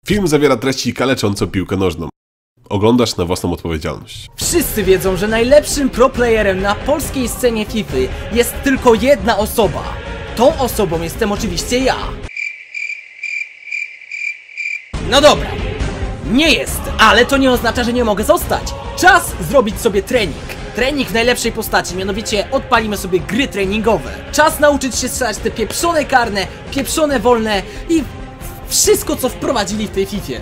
Film zawiera treści kaleczące piłkę nożną. Oglądasz na własną odpowiedzialność. Wszyscy wiedzą, że najlepszym pro-playerem na polskiej scenie FIFA jest tylko jedna osoba. Tą osobą jestem oczywiście ja. No dobra, nie jest, ale to nie oznacza, że nie mogę zostać. Czas zrobić sobie trening. Trening w najlepszej postaci, mianowicie odpalimy sobie gry treningowe. Czas nauczyć się strzelać te pieprzone karne, pieprzone wolne i wszystko, co wprowadzili w tej Fifie.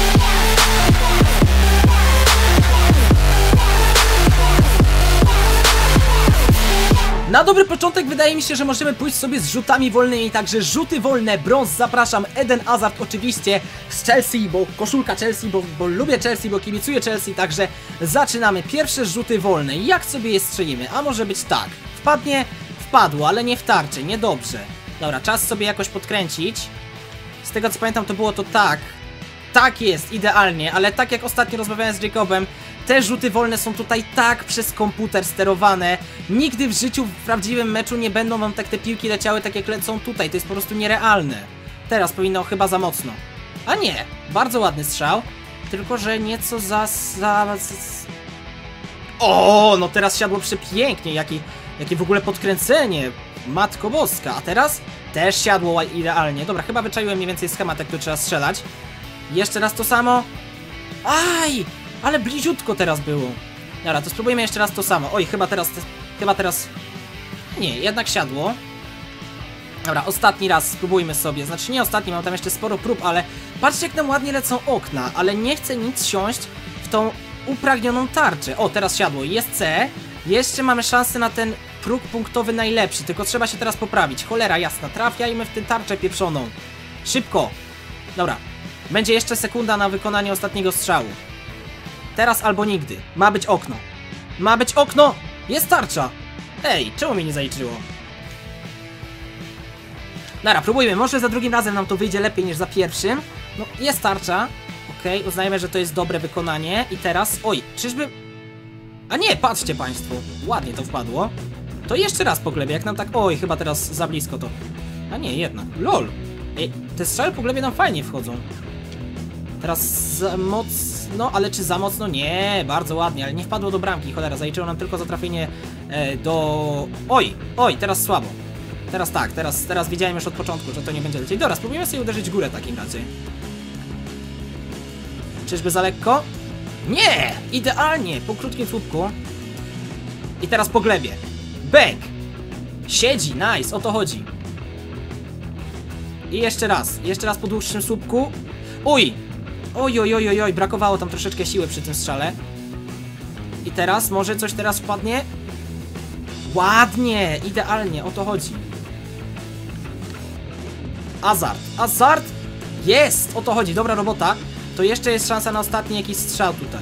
Na dobry początek wydaje mi się, że możemy pójść sobie z rzutami wolnymi, także rzuty wolne, brąz, zapraszam, Eden Hazard oczywiście z Chelsea, bo koszulka Chelsea, bo lubię Chelsea, bo kibicuję Chelsea, także zaczynamy pierwsze rzuty wolne. Jak sobie je strzelimy? A może być tak, wpadnie, wpadło, ale nie w tarczę, niedobrze. Dobra, czas sobie jakoś podkręcić. Z tego co pamiętam to było to tak. Tak jest, idealnie, ale tak jak ostatnio rozmawiałem z Jacobem, te rzuty wolne są tutaj tak przez komputer sterowane. Nigdy w życiu w prawdziwym meczu nie będą wam tak te piłki leciały tak jak lecą tutaj. To jest po prostu nierealne. Teraz powinno chyba za mocno. A nie, bardzo ładny strzał. Tylko że nieco O, no teraz siadło przepięknie. Jakie w ogóle podkręcenie. Matko boska. A teraz też siadło idealnie. Dobra, chyba wyczaiłem mniej więcej schemat, jak tu trzeba strzelać. Jeszcze raz to samo. Aj! Ale bliziutko teraz było. Dobra, to spróbujemy jeszcze raz to samo. Oj, chyba teraz... Nie, jednak siadło. Dobra, ostatni raz spróbujmy sobie. Znaczy nie ostatni, mam tam jeszcze sporo prób, ale patrzcie jak nam ładnie lecą okna. Ale nie chcę nic siąść w tą upragnioną tarczę. O, teraz siadło. Jest C. Jeszcze mamy szansę na ten próg punktowy najlepszy. Tylko trzeba się teraz poprawić. Cholera jasna, trafiajmy w tę tarczę pieprzoną. Szybko. Dobra. Będzie jeszcze sekunda na wykonanie ostatniego strzału. Teraz albo nigdy. Ma być okno. Ma być okno! Jest tarcza! Ej, czemu mnie nie zaliczyło? Dobra, próbujmy. Może za drugim razem nam to wyjdzie lepiej niż za pierwszym. No, jest tarcza. Okej, uznajemy, że to jest dobre wykonanie. I teraz... Oj, czyżby... A nie, patrzcie państwo. Ładnie to wpadło. To jeszcze raz po glebie, jak nam tak... Oj, chyba teraz za blisko to. A nie, jednak. LOL! Ej, te strzały po glebie nam fajnie wchodzą. Teraz za mocno, ale czy za mocno? Nie, bardzo ładnie, ale nie wpadło do bramki, cholera, zaliczyło nam tylko za trafienie do... Oj, teraz słabo. Teraz tak, teraz wiedziałem już od początku, że to nie będzie lecieć. Dobra, spróbujemy sobie uderzyć w górę w takim razie. Czyżby za lekko? Nie! Idealnie, po krótkim słupku. I teraz po glebie. Bang! Siedzi, nice, o to chodzi. I jeszcze raz po dłuższym słupku. Oj, brakowało tam troszeczkę siły przy tym strzale. I teraz, może coś teraz wpadnie? Ładnie, idealnie, o to chodzi. Hazard! Jest, o to chodzi, dobra robota. To jeszcze jest szansa na ostatni jakiś strzał tutaj.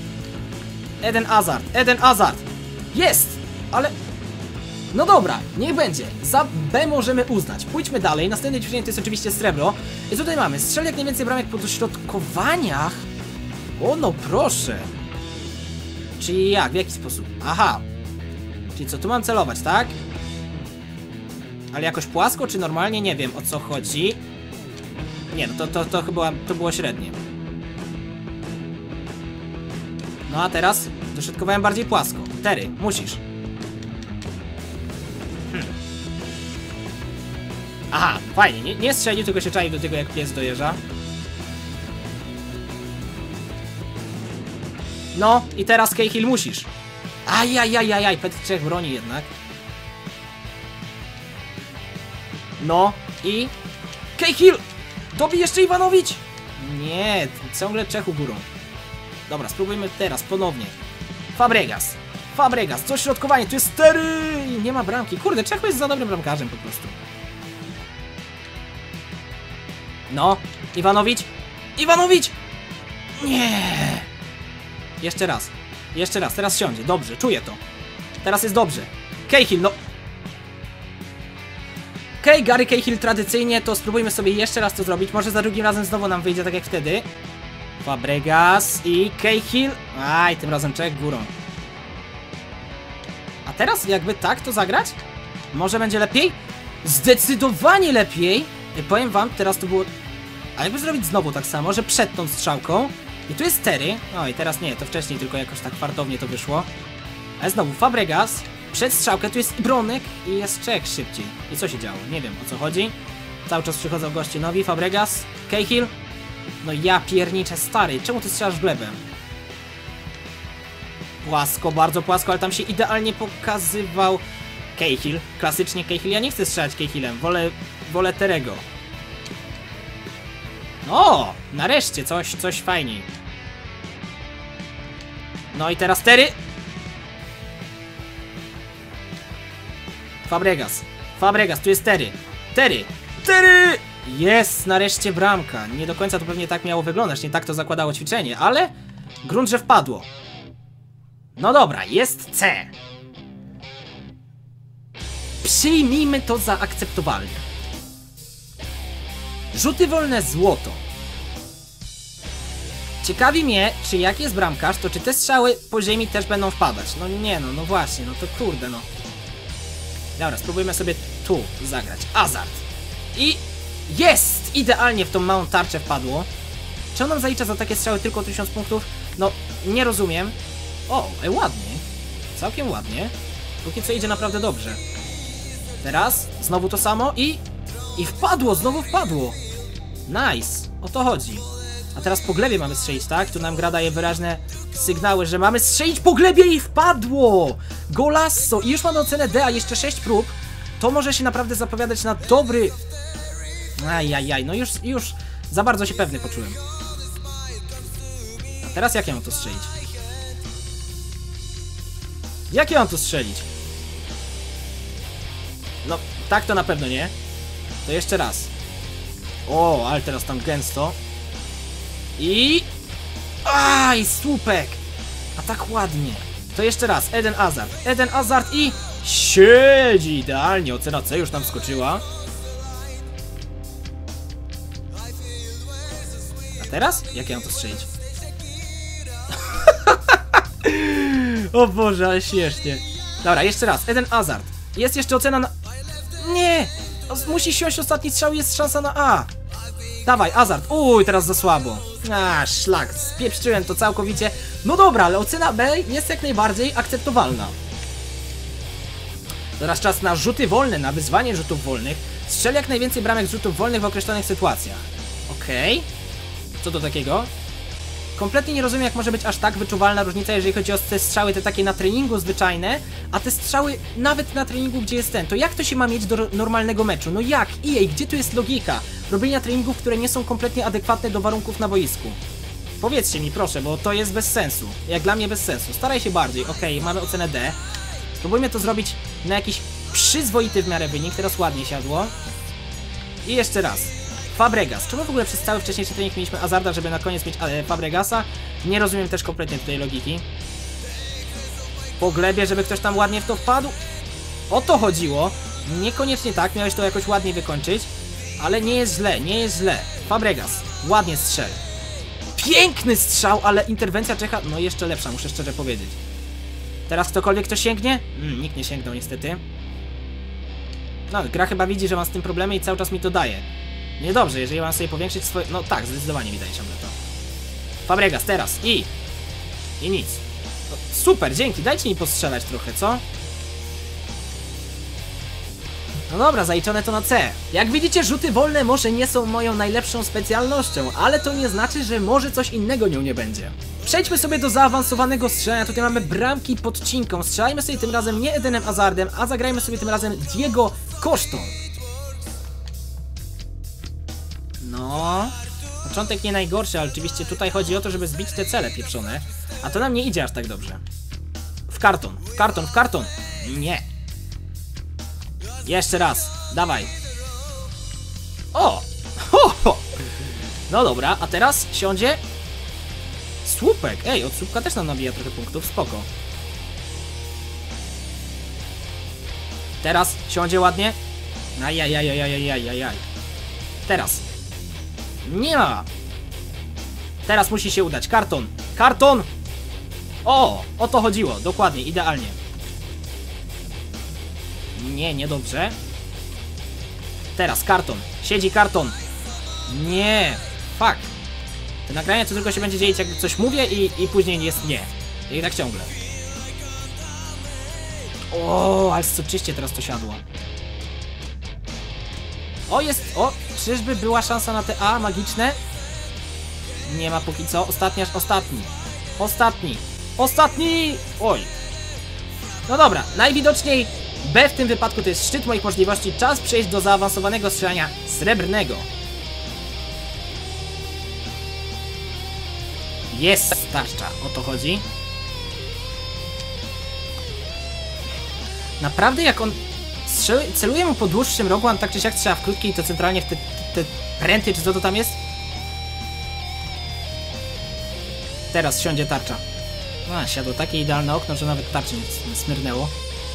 Eden Hazard! Jest, ale... No dobra, niech będzie. Za B możemy uznać. Pójdźmy dalej. Następne ćwiczenie to jest oczywiście srebro. I tutaj mamy strzel jak najwięcej bramek po dośrodkowaniach. O no proszę. Czyli jak? W jaki sposób? Aha. Czyli co, tu mam celować, tak? Ale jakoś płasko, czy normalnie? Nie wiem o co chodzi. Nie, no to chyba to było średnie. No a teraz dośrodkowałem bardziej płasko. Terry, musisz. Aha, fajnie, nie strzelił, tylko się czaił do tego jak pies dojeżdża. No, i teraz Cahill musisz. Ajajajajaj, Petr Czech broni jednak. No, i... Cahill! Dobi jeszcze Iwanowicz! Nie, ciągle Czechu górą. Dobra, spróbujmy teraz, ponownie. Fabregas, dośrodkowanie, tu jest Terry! Nie ma bramki, kurde, Czechu jest za dobrym bramkarzem po prostu. No, Iwanowicz! Nie! Jeszcze raz, teraz siądzie, dobrze, czuję to. Teraz jest dobrze. Cahill, no... Okej, Gary Cahill tradycyjnie, to spróbujmy sobie jeszcze raz to zrobić. Może za drugim razem znowu nam wyjdzie tak jak wtedy. Fabregas i Cahill. Aj, tym razem Czech górą. A teraz jakby tak to zagrać? Może będzie lepiej? Zdecydowanie lepiej! Powiem wam, teraz to było... A jakby zrobić znowu tak samo, że przed tą strzałką. I tu jest Terry. O i teraz nie, to wcześniej tylko jakoś tak fartownie to wyszło. Ale znowu Fabregas. Przed strzałkę tu jest Bronek i jest Czech szybciej. I co się działo? Nie wiem o co chodzi. Cały czas przychodzą goście nowi. Fabregas, Cahill. No ja pierniczę, stary. Czemu ty strzelasz w glebę? Płasko, bardzo płasko, ale tam się idealnie pokazywał Cahill. Klasycznie Cahill. Ja nie chcę strzelać Cahillem. Wolę Terego. No, nareszcie coś fajniej. No i teraz Terry. Fabregas, tu jest Terry. Terry! Jest, nareszcie bramka. Nie do końca to pewnie tak miało wyglądać, nie tak to zakładało ćwiczenie, ale grunt, że wpadło. No dobra, jest C. Przyjmijmy to za akceptowalne. Rzuty wolne złoto. Ciekawi mnie, czy jak jest bramkarz, to czy te strzały po ziemi też będą wpadać. No nie, no właśnie, no to kurde, no. Dobra, spróbujmy sobie tu zagrać. Hazard. I jest! Idealnie w tą małą tarczę wpadło. Czy on nam zalicza za takie strzały tylko 1000 punktów? No, nie rozumiem. O, ładnie. Całkiem ładnie. Póki co idzie naprawdę dobrze. Teraz znowu to samo i wpadło, znowu wpadło. Nice, o to chodzi. A teraz po glebie mamy strzelić, tak? Tu nam gra daje wyraźne sygnały, że mamy strzelić po glebie i wpadło! Golasso! I już mamy ocenę D, a jeszcze 6 prób. To może się naprawdę zapowiadać na dobry... Ajajaj, no już za bardzo się pewny poczułem. A teraz jak ja mam to strzelić? Jak ja mam to strzelić? No, tak to na pewno nie. To jeszcze raz. O, ale teraz tam gęsto. I... Aj, słupek! A tak ładnie. To jeszcze raz. Eden Hazard i... Siedzi idealnie. Ocena C już tam skoczyła. A teraz? Jak ja mam to strzelić? O Boże, ale śmiesznie. Dobra, jeszcze raz. Eden Hazard. Jest jeszcze ocena na... Nie! Musi siąść ostatni strzał, jest szansa na A. Dawaj, Hazard. Uj, teraz za słabo. Szlak, spieprzyłem to całkowicie. No dobra, ale ocena B jest jak najbardziej akceptowalna. Teraz czas na rzuty wolne, na wyzwanie rzutów wolnych. Strzel jak najwięcej bramek z rzutów wolnych w określonych sytuacjach. Okej. Co to takiego? Kompletnie nie rozumiem, jak może być aż tak wyczuwalna różnica, jeżeli chodzi o te strzały, te takie na treningu zwyczajne, a te strzały nawet na treningu, gdzie jest ten. To jak to się ma mieć do normalnego meczu? No jak? EA, gdzie tu jest logika robienia treningów, które nie są kompletnie adekwatne do warunków na boisku? Powiedzcie mi, proszę, bo to jest bez sensu. Jak dla mnie bez sensu. Staraj się bardziej. Okej, mamy ocenę D. Spróbujmy to zrobić na jakiś przyzwoity w miarę wynik. Teraz ładnie siadło. I jeszcze raz. Fabregas. Czemu w ogóle przez cały wcześniejszy trening mieliśmy Hazarda, żeby na koniec mieć Fabregasa? Nie rozumiem też kompletnie tutaj logiki. Po glebie, żeby ktoś tam ładnie w to wpadł? O to chodziło. Niekoniecznie tak, miałeś to jakoś ładnie wykończyć. Ale nie jest źle, nie jest źle. Fabregas. Ładnie strzel. Piękny strzał, ale interwencja Czecha, no jeszcze lepsza, muszę szczerze powiedzieć. Teraz ktokolwiek to sięgnie? Nikt nie sięgnął niestety. No, gra chyba widzi, że mam z tym problemy i cały czas mi to daje. Niedobrze, jeżeli mam sobie powiększyć swoje... No tak, zdecydowanie mi daje ciągle to. Fabregas, teraz i nic. No, super, dzięki, dajcie mi postrzelać trochę, co? No dobra, zaliczone to na C. Jak widzicie, rzuty wolne może nie są moją najlepszą specjalnością, ale to nie znaczy, że może coś innego nią nie będzie. Przejdźmy sobie do zaawansowanego strzelania. Tutaj mamy bramki pod cinką. Strzelajmy sobie tym razem nie Edenem Hazardem, a zagrajmy sobie tym razem Diego Costą. No, początek nie najgorszy, ale oczywiście tutaj chodzi o to, żeby zbić te cele pieprzone. A to nam nie idzie aż tak dobrze. W karton, w karton, w karton. Nie. Jeszcze raz, dawaj. O! Ho, ho. No dobra, a teraz siądzie słupek. Ej, od słupka też nam nabija trochę punktów, spoko. Teraz siądzie ładnie. Ajajajajajajajajaj. Teraz. Nie ma. Teraz musi się udać. Karton. Karton! O to chodziło. Dokładnie, idealnie. Nie, niedobrze. Teraz karton. Siedzi karton. Nie. fuck. Te nagrania to tylko się będzie dzielić, jak coś mówię i później jest nie. I tak ciągle. O, ale soczyście teraz to siadło. O, jest, o, czyżby była szansa na te A magiczne? Nie ma póki co. Ostatni! Oj. No dobra, najwidoczniej B w tym wypadku to jest szczyt moich możliwości. Czas przejść do zaawansowanego strzelania srebrnego. Jest tarcza, o to chodzi. Naprawdę jak on celuje mu po dłuższym rogu, a tak czy siak strzela w krótkiej, to centralnie w te pręty, czy co to tam jest? Teraz siądzie tarcza. A, siadło takie idealne okno, że nawet tarczy nie smyrnęło.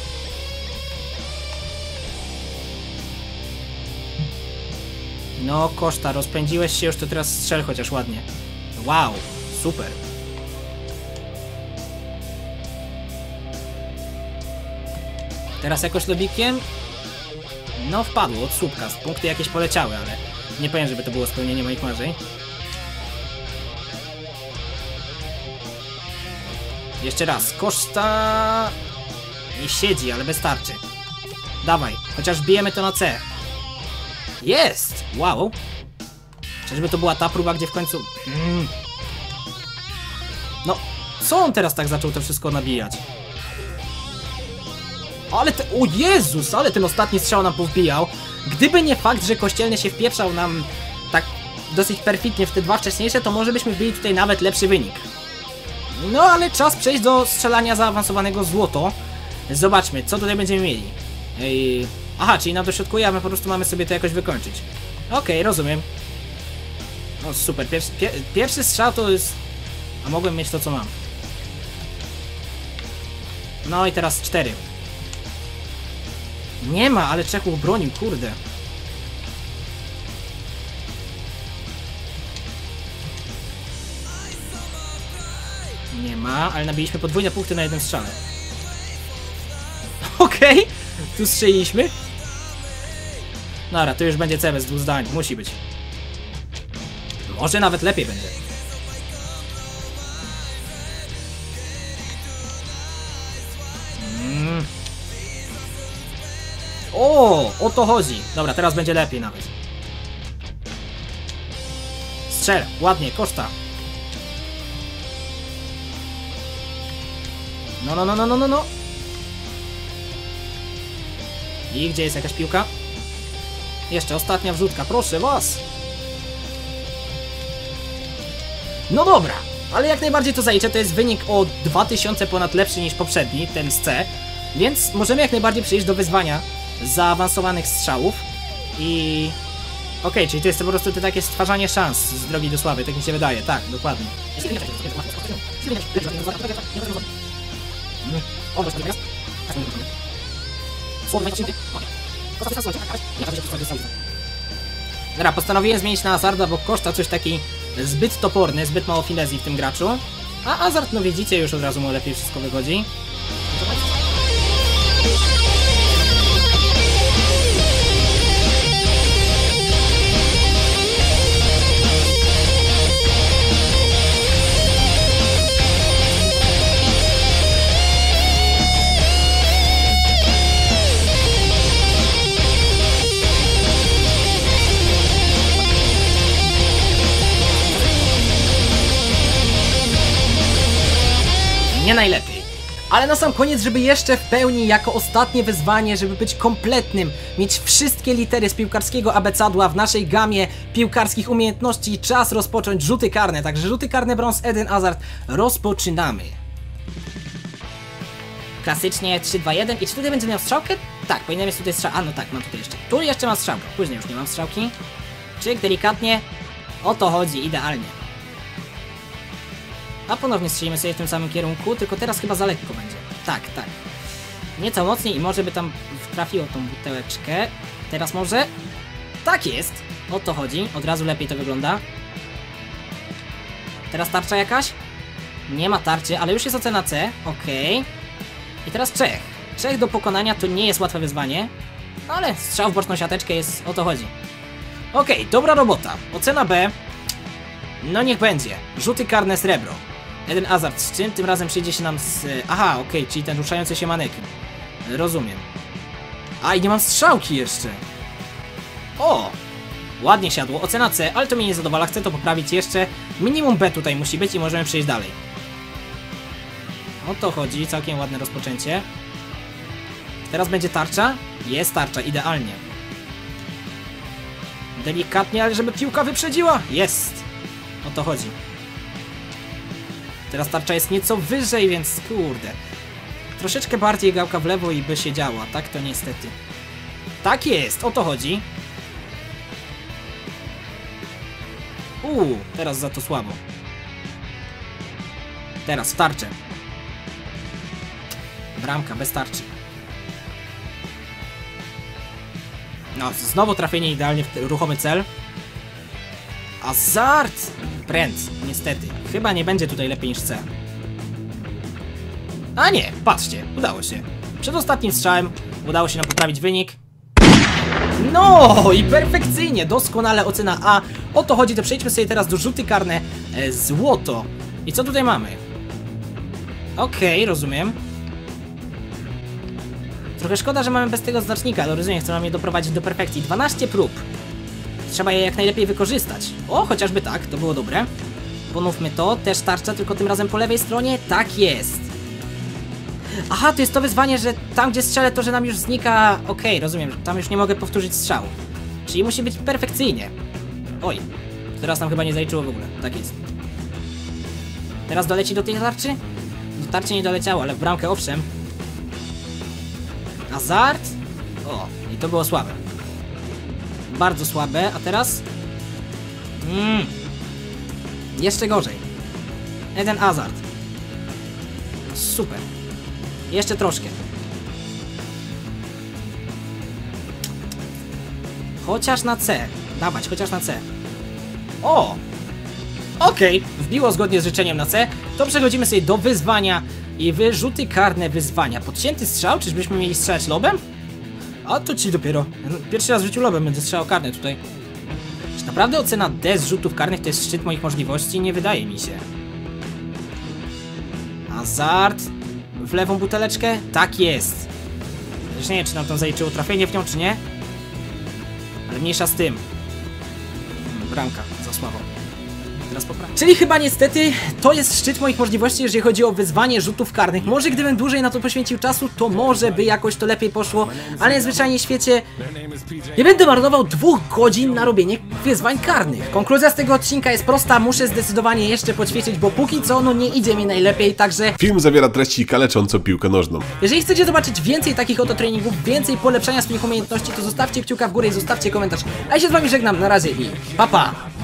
No, koszta, rozpędziłeś się już, to teraz strzel chociaż ładnie. Wow, super. Teraz jakoś lobikiem? No, wpadło od słupka. Punkty jakieś poleciały, ale nie powiem, żeby to było spełnienie moich marzeń. Jeszcze raz, koszta... Nie siedzi, ale wystarczy. Dawaj, chociaż bijemy to na C. Jest! Wow! Czyżby to była ta próba, gdzie w końcu... No, co on teraz tak zaczął to wszystko nabijać? Ale te... O Jezus, ale ten ostatni strzał nam powbijał. Gdyby nie fakt, że Kościelny się wpieprzał nam tak dosyć perfidnie w te dwa wcześniejsze, to może byśmy wbili tutaj nawet lepszy wynik. No ale czas przejść do strzelania zaawansowanego złoto. Zobaczmy, co tutaj będziemy mieli. Aha, czyli nam dośrodkuje, a my po prostu mamy sobie to jakoś wykończyć. Okej, rozumiem. No super, pierwszy strzał to jest... A mogłem mieć to, co mam. No i teraz 4. Nie ma, ale Czechów obronił, kurde. Nie ma, ale nabiliśmy podwójne punkty na jeden strzał. Okej, tu strzeliliśmy. Dobra, to już będzie C bez dwóch zdań, musi być. Może nawet lepiej będzie. O to chodzi. Dobra, teraz będzie lepiej nawet. Strzel, ładnie, koszta. No. I gdzie jest jakaś piłka? Jeszcze ostatnia wrzutka, proszę was. No dobra, ale jak najbardziej to zaliczę, to jest wynik o 2000 ponad lepszy niż poprzedni, ten z C. Więc możemy jak najbardziej przejść do wyzwania zaawansowanych strzałów. I... Okej, czyli to jest po prostu to takie stwarzanie szans z drogi do sławy, tak mi się wydaje, tak, dokładnie. Dobra, postanowiłem zmienić na Azarda, bo koszta coś taki zbyt toporny, zbyt mało finezji w tym graczu. A Azard, no widzicie, już od razu mu lepiej wszystko wychodzi. Nie najlepiej. Ale na sam koniec, żeby jeszcze w pełni jako ostatnie wyzwanie, żeby być kompletnym, mieć wszystkie litery z piłkarskiego abecadła w naszej gamie piłkarskich umiejętności, czas rozpocząć rzuty karne. Także rzuty karne brąz Eden Hazard rozpoczynamy. Klasycznie 3-2-1 i czy tutaj będzie miał strzałkę? Tak, powinienem mieć tutaj strzałkę. A no tak, mam tutaj jeszcze. Tu jeszcze mam strzałkę, później już nie mam strzałki. Czyk, delikatnie. O to chodzi, idealnie. A ponownie strzelimy sobie w tym samym kierunku, tylko teraz chyba za lekko będzie. Tak. Nieco mocniej i może by tam trafiło tą buteleczkę. Teraz może? Tak jest! O to chodzi, od razu lepiej to wygląda. Teraz tarcza jakaś? Nie ma tarczy, ale już jest ocena C, okej. I teraz Czech. Czech do pokonania to nie jest łatwe wyzwanie, ale strzał w boczną siateczkę jest, o to chodzi. Okej, dobra robota. Ocena B. No niech będzie. Rzuty karne srebro. Eden Hazard, z czym tym razem przyjdzie się nam z... Aha, okej, czyli ten ruszający się manekin. Rozumiem. A, i nie mam strzałki jeszcze. O! Ładnie siadło, ocena C, ale to mnie nie zadowala, chcę to poprawić jeszcze. Minimum B tutaj musi być i możemy przejść dalej. O to chodzi, całkiem ładne rozpoczęcie. Teraz będzie tarcza? Jest tarcza, idealnie. Delikatnie, ale żeby piłka wyprzedziła? Jest! O to chodzi. Teraz tarcza jest nieco wyżej, więc kurde. Troszeczkę bardziej gałka w lewo i by się działa, tak to niestety. Tak jest, o to chodzi. Teraz za to słabo. Teraz w tarczę. Bramka bez tarczy. No, znowu trafienie idealnie w ruchomy cel. Hazard! Pręd, niestety. Chyba nie będzie tutaj lepiej niż C. A nie, patrzcie, udało się. Przed ostatnim strzałem udało się nam poprawić wynik. No i perfekcyjnie, doskonale ocena A. O to chodzi, to przejdźmy sobie teraz do rzuty karne złoto. I co tutaj mamy? Okej, rozumiem. Trochę szkoda, że mamy bez tego znacznika, ale rozumiem, chcą nam je doprowadzić do perfekcji. 12 prób. Trzeba je jak najlepiej wykorzystać. O, chociażby tak, to było dobre. Ponówmy to, też tarcza, tylko tym razem po lewej stronie. Tak jest. Aha, to jest to wyzwanie, że tam gdzie strzelę, to że nam już znika... Okej, rozumiem, że tam już nie mogę powtórzyć strzału. Czyli musi być perfekcyjnie. Oj, teraz nam chyba nie zaliczyło w ogóle. Tak jest. Teraz doleci do tej tarczy? Do tarczy nie doleciało, ale w bramkę owszem. Hazard? O, i to było słabe. Bardzo słabe, a teraz? Jeszcze gorzej. Eden Hazard. Super. Jeszcze troszkę. Chociaż na C. Dawać, chociaż na C. O! Okej, wbiło zgodnie z życzeniem na C. To przechodzimy sobie do wyzwania i wyrzuty karne wyzwania. Podcięty strzał? Czyżbyśmy mieli strzelać lobem? A to ci dopiero. Pierwszy raz w życiu lobem będę strzelał karne tutaj. Czy naprawdę ocena D z rzutów karnych to jest szczyt moich możliwości? Nie wydaje mi się. Hazard. W lewą buteleczkę? Tak jest. Zresztą nie wiem, czy nam tam zaliczyło trafienie w nią, czy nie. Ale mniejsza z tym. Bramka, za słabo. Teraz poprawię. Czyli chyba niestety to jest szczyt moich możliwości, jeżeli chodzi o wyzwanie rzutów karnych. Może gdybym dłużej na to poświęcił czasu, to może by jakoś to lepiej poszło, ale zwyczajnie w świecie nie będę marnował 2 godzin na robienie wyzwań karnych. Konkluzja z tego odcinka jest prosta, muszę zdecydowanie jeszcze poćwiczyć, bo póki co no nie idzie mi najlepiej, także... Film zawiera treści kaleczące piłkę nożną. Jeżeli chcecie zobaczyć więcej takich oto treningów, więcej polepszania swoich umiejętności, to zostawcie kciuka w górę i zostawcie komentarz. A ja się z wami żegnam, na razie i pa pa!